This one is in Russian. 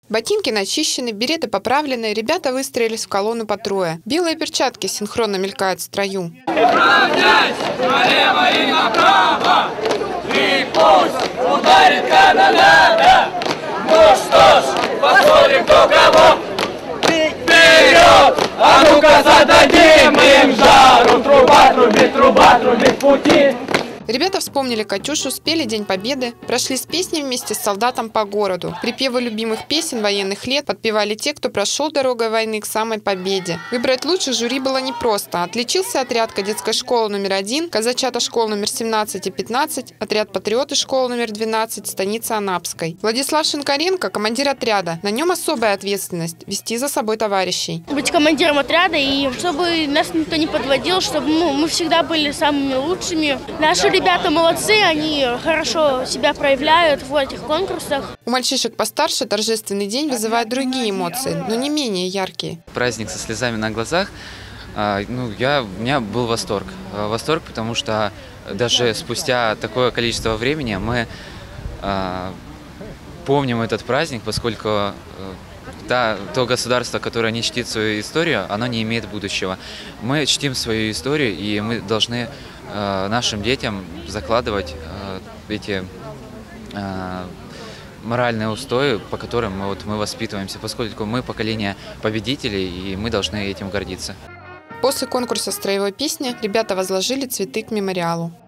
Ботинки начищены, береты поправлены, ребята выстроились в колонну по трое. Белые перчатки синхронно мелькают в строю. Равняйся налево и направо, и пусть ударит канонада. Ну что ж, посмотрим, кто кого. Вперед! А ну-ка зададим им жару. Труба трубит пути. Ребята вспомнили Катюшу, спели День Победы, прошли с песней вместе с солдатом по городу. Припевы любимых песен военных лет подпевали те, кто прошел дорогой войны к самой победе. Выбрать лучших жюри было непросто. Отличился отряд кадетской школы номер 1, казачата школ номер 17 и 15, отряд патриоты школы номер 12, станицы Анапской. Владислав Шинкаренко – командир отряда. На нем особая ответственность – вести за собой товарищей. Быть командиром отряда, и чтобы нас никто не подводил, чтобы мы всегда были самыми лучшими. Наши ребята молодцы, они хорошо себя проявляют в этих конкурсах. У мальчишек постарше торжественный день вызывает другие эмоции, но не менее яркие. Праздник со слезами на глазах. У меня был восторг. Восторг, потому что даже спустя такое количество времени мы помним этот праздник, поскольку то государство, которое не чтит свою историю, оно не имеет будущего. Мы чтим свою историю, и мы должны нашим детям закладывать эти моральные устои, по которым мы воспитываемся, поскольку мы поколение победителей, и мы должны этим гордиться. После конкурса строевой песни ребята возложили цветы к мемориалу.